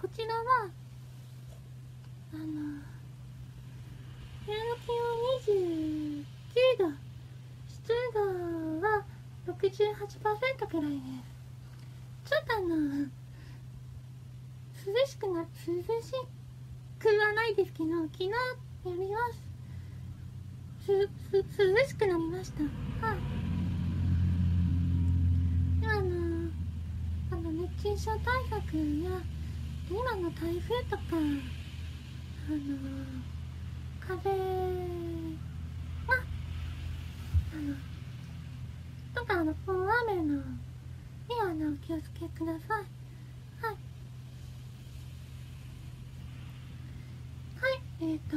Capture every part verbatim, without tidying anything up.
こちらはあの部屋の気温にじゅうきゅうど、湿度は ろくじゅうはちパーセント くらいです。ちょっとあの涼しくな涼しくはないですけど、昨日よりはすす涼しくなりました。はい。ではあのあの熱中症対策や今の台風とかあの風があのとかあの大雨のにはあのお気をつけください。はい。はい、えっと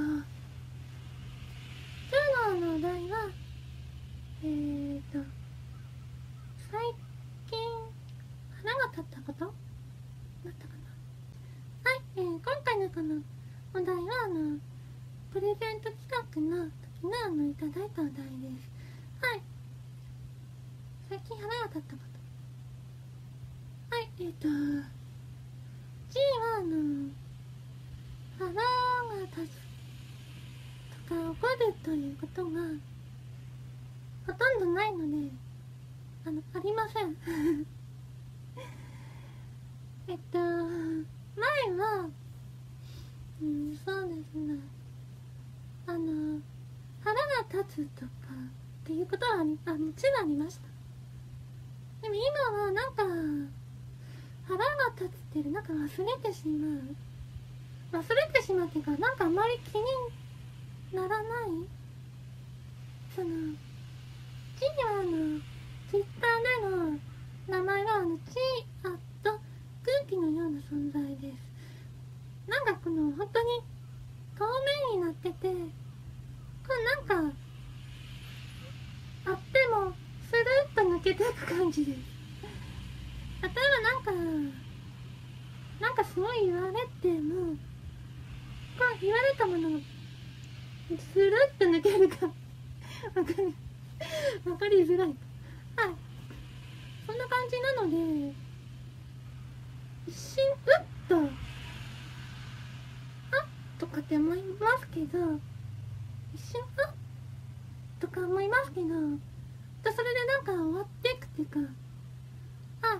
今日のお題はえーと最近腹が立ったことだったかな。はい、えー、今回のこのお題はあのプレゼント企画の時のあのいただいたお題です。はい、最近腹が立ったこと。はい、えーと G はあの腹が立つとか怒るということがほとんどないのであのありませんえっと前はうんそうですねあの腹が立つとかっていうことはありあもちろんありました。でも今はなんか腹が立つっていうなんか忘れてしまう忘れてしまうっていうかなんかあまり気にならないそのチーはあのツイッターでの名前はあのチーアット空気のような存在です。なんかこの本当に透明になっててこうなんかあってもスルッと抜けていく感じです。例えばなんかなんかすごい言われてもこう言われたものがスルッと抜けるかわかるわかりづらい。はい、そんな感じなので一瞬うっとあっとかって思いますけど一瞬あっとか思いますけどそれでなんか終わっていくっていうかあ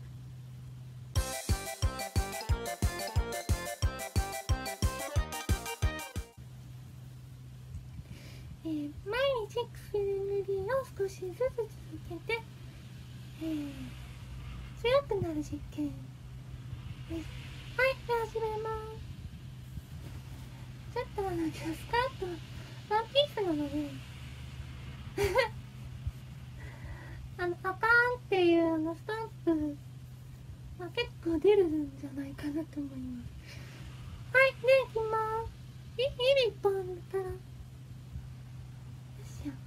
えー、毎日薬塗りを少しずつ続けて、えー、強くなる実験です。はい、では始めます。ちょっとあの今日スカートワンピースなのであのパカーンっていうあのスタンプ、まあ、結構出るんじゃないかなと思います。はい、でいきます。いいっぽんからよしよ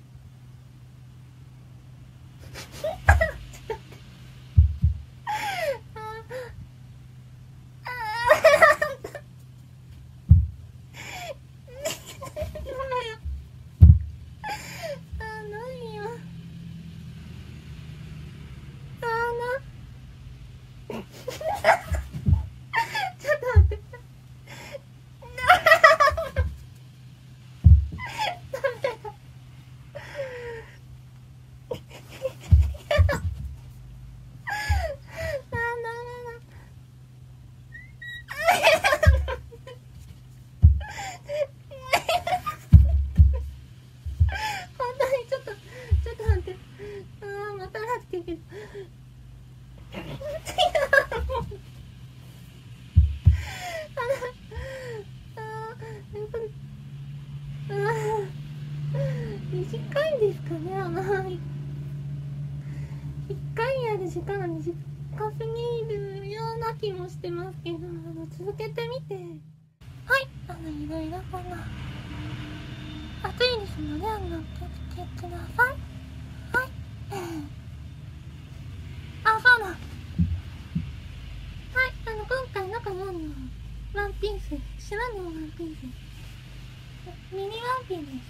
短いですかね。あのいっかいやる時間が短すぎるような気もしてますけど、あの続けてみてはい、あのいろいろこの暑いですのであのお気をつけください。はい、えー、あ、そうだはい、あの今回のこのワンピース白のワンピースミニワンピースです。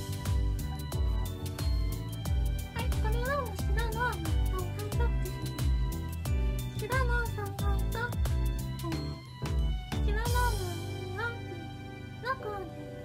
はい、これはもう白のハイハイトップスです。 で